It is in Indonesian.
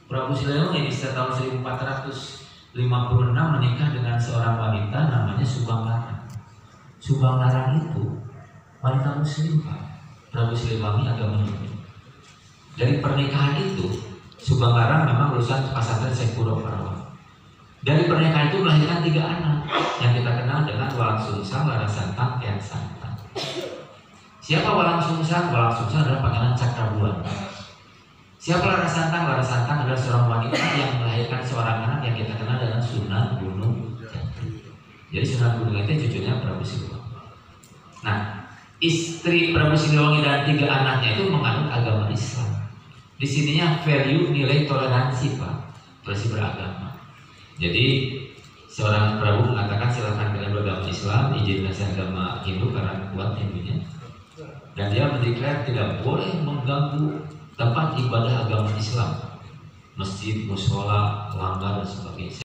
Prabu Siliwangi di tahun 1456 menikah dengan seorang wanita namanya Subang Larang. Subang Larang itu wanita muslim, Pak. Prabu Siliwangi agama Hindu. Dari pernikahan itu, Subang Larang memang lulusan pesantren Syekh Puro Karawang. Dari pernikahan itu melahirkan 3 anak yang kita kenal dengan Walang Sungsang, Rara Santang, Kian Santang. Siapa Walang Sungsang? Walang Sungsang adalah panggilan Cakrabuana. Siapa Rara Santang? Rara Santang adalah seorang wanita yang melahirkan seorang anak yang kita kenal dengan Sunan Gunung Jati. Jadi Sunan Gunung Jati cucunya Prabu Siliwangi. Nah, istri Prabu Siliwangi dan 3 anaknya itu menganut agama Islam. Di sininya value nilai toleransi, Pak, toleransi beragama. Jadi seorang Prabu mengatakan silakan kalian beragama Islam, izin nasi agama Hindu karena kuat Hindunya. Dan dia mendeklarasi tidak boleh mengganggu tempat ibadah agama Islam, masjid, musola, langgar dan sebagainya.